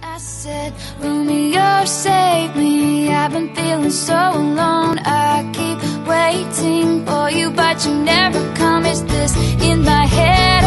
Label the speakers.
Speaker 1: I said, Romeo, save me. I've been feeling so alone. I keep waiting for you, but you never come. Is this in my head?